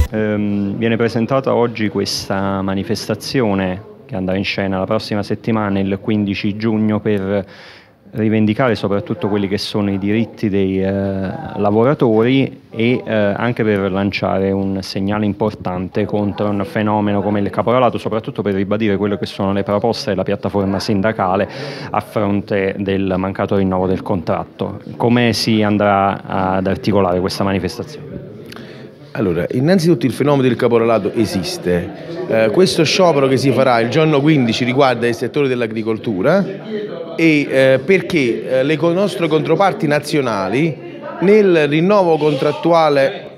Viene presentata oggi questa manifestazione che andrà in scena la prossima settimana, il 15 giugno, per rivendicare soprattutto quelli che sono i diritti dei lavoratori e anche per lanciare un segnale importante contro un fenomeno come il caporalato, soprattutto per ribadire quelle che sono le proposte della piattaforma sindacale a fronte del mancato rinnovo del contratto. Come si andrà ad articolare questa manifestazione? Allora, innanzitutto il fenomeno del caporalato esiste. Questo sciopero che si farà il giorno 15 riguarda il settore dell'agricoltura e perché le nostre controparti nazionali nel rinnovo contrattuale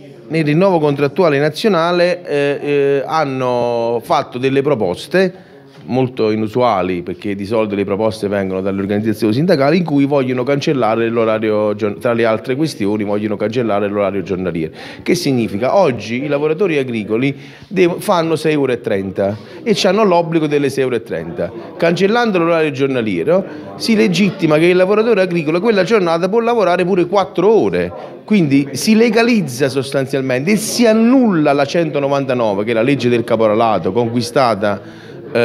nazionale hanno fatto delle proposte molto inusuali, perché di solito le proposte vengono dalle organizzazioni sindacali, in cui vogliono cancellare l'orario, tra le altre questioni vogliono cancellare l'orario giornaliero. Che significa? Oggi i lavoratori agricoli fanno 6,30 € e hanno l'obbligo delle 6,30 €. Cancellando l'orario giornaliero si legittima che il lavoratore agricolo quella giornata può lavorare pure 4 ore. Quindi si legalizza sostanzialmente e si annulla la 199, che è la legge del caporalato conquistata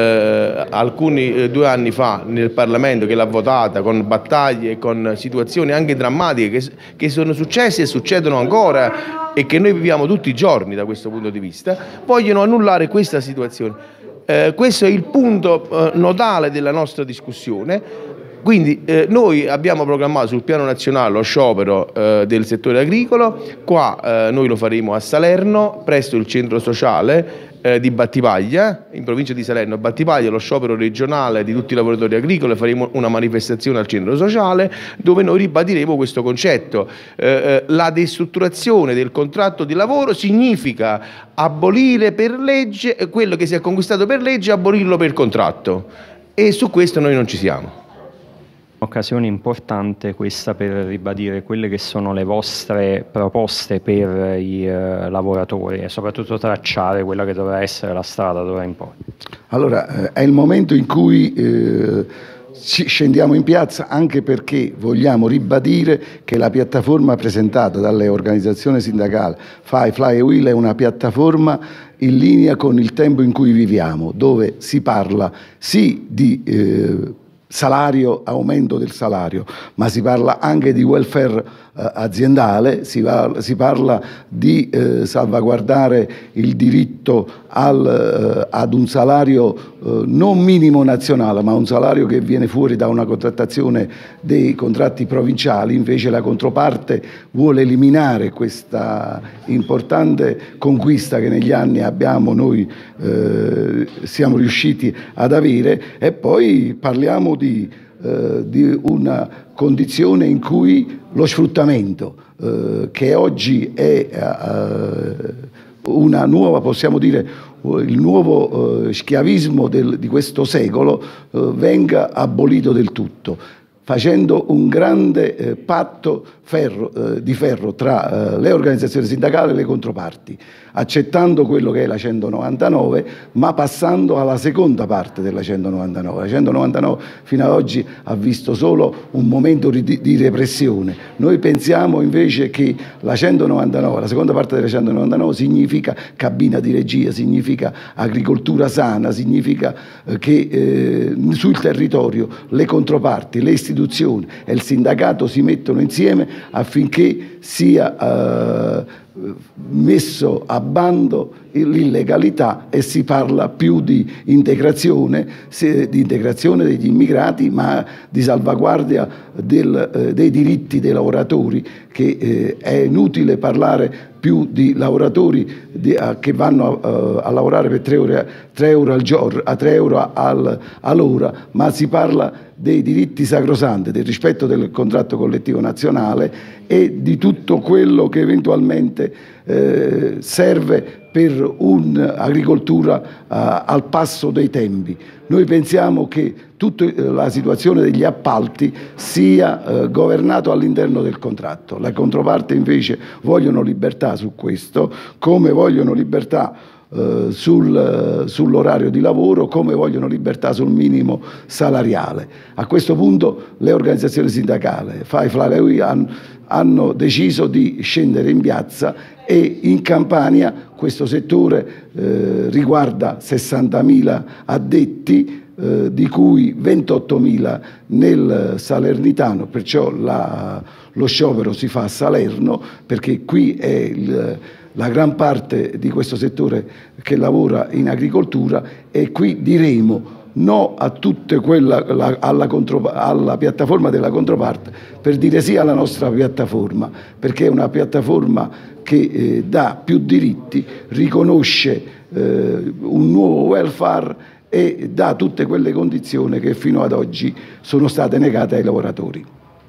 alcuni 2 anni fa nel Parlamento, che l'ha votata con battaglie e con situazioni anche drammatiche che sono successe e succedono ancora e che noi viviamo tutti i giorni da questo punto di vista. Vogliono annullare questa situazione. Questo è il punto nodale della nostra discussione. Quindi noi abbiamo programmato sul piano nazionale lo sciopero del settore agricolo. Qua noi lo faremo a Salerno, presso il centro sociale di Battipaglia, in provincia di Salerno. Battipaglia, lo sciopero regionale di tutti i lavoratori agricoli, faremo una manifestazione al centro sociale dove noi ribadiremo questo concetto. La destrutturazione del contratto di lavoro significa abolire per legge quello che si è conquistato per legge, abolirlo per contratto, e su questo noi non ci siamo. Occasione importante questa per ribadire quelle che sono le vostre proposte per i lavoratori e soprattutto tracciare quella che dovrà essere la strada d'ora in poi. Allora, è il momento in cui scendiamo in piazza, anche perché vogliamo ribadire che la piattaforma presentata dalle organizzazioni sindacali FAI, FLAI e UIL è una piattaforma in linea con il tempo in cui viviamo, dove si parla sì di salario, aumento del salario, ma si parla anche di welfare aziendale, si parla di salvaguardare il diritto ad un salario non minimo nazionale, ma un salario che viene fuori da una contrattazione dei contratti provinciali. Invece la controparte vuole eliminare questa importante conquista che negli anni siamo riusciti ad avere. E poi parliamo di una condizione in cui lo sfruttamento, che oggi è una nuova, possiamo dire, il nuovo schiavismo di questo secolo, venga abolito del tutto, facendo un grande patto di ferro tra le organizzazioni sindacali e le controparti, accettando quello che è la 199, ma passando alla seconda parte della 199. La 199 fino ad oggi ha visto solo un momento di repressione. Noi pensiamo invece che la 199, la seconda parte della 199, significa cabina di regia, significa agricoltura sana, significa che sul territorio le controparti, le istituzioni e il sindacato si mettono insieme affinché sia messo a bando l'illegalità e si parla più di integrazione degli immigrati, ma di salvaguardia dei diritti dei lavoratori, che è inutile parlare più di lavoratori che vanno a lavorare per 3 euro al giorno, a 3 euro all'ora, ma si parla dei diritti sacrosanti, del rispetto del contratto collettivo nazionale e di tutto quello che eventualmente serve per un'agricoltura al passo dei tempi. Noi pensiamo che tutta la situazione degli appalti sia governato all'interno del contratto. La controparte invece vogliono libertà su questo, come vogliono libertà sull'orario di lavoro, come vogliono libertà sul minimo salariale. A questo punto le organizzazioni sindacali, FAI, FLA, UI, hanno deciso di scendere in piazza, e in Campania questo settore riguarda 60.000 addetti, di cui 28.000 nel Salernitano, perciò lo sciopero si fa a Salerno, perché qui è la gran parte di questo settore che lavora in agricoltura, e qui diremo no a tutte alla piattaforma della controparte, per dire sì alla nostra piattaforma, perché è una piattaforma che dà più diritti, riconosce un nuovo welfare e dà tutte quelle condizioni che fino ad oggi sono state negate ai lavoratori.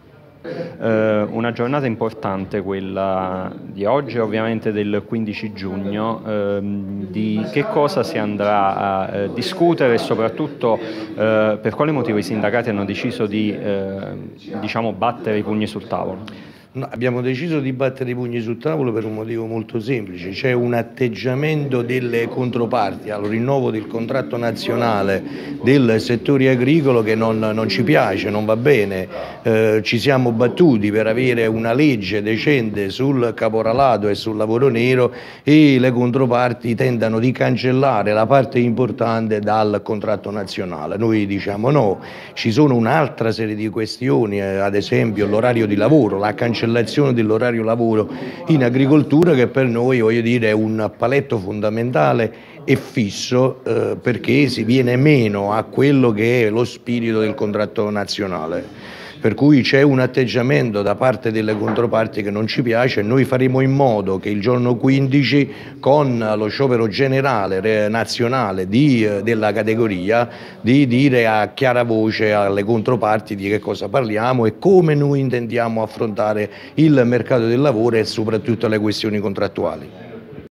Una giornata importante quella di oggi, ovviamente del 15 giugno, di che cosa si andrà a discutere e soprattutto per quale motivo i sindacati hanno deciso di diciamo, battere i pugni sul tavolo? No, abbiamo deciso di battere i pugni sul tavolo per un motivo molto semplice: c'è un atteggiamento delle controparti al rinnovo del contratto nazionale del settore agricolo che non ci piace, non va bene. Ci siamo battuti per avere una legge decente sul caporalato e sul lavoro nero, e le controparti tentano di cancellare la parte importante dal contratto nazionale. Noi diciamo no, ci sono un'altra serie di questioni, ad esempio l'orario di lavoro, la cancellazione dell'orario lavoro in agricoltura, che per noi, voglio dire, è un paletto fondamentale e fisso, perché si viene meno a quello che è lo spirito del contratto nazionale. Per cui c'è un atteggiamento da parte delle controparti che non ci piace, e noi faremo in modo che il giorno 15, con lo sciopero generale nazionale della categoria, di dire a chiara voce alle controparti di che cosa parliamo e come noi intendiamo affrontare il mercato del lavoro e soprattutto le questioni contrattuali.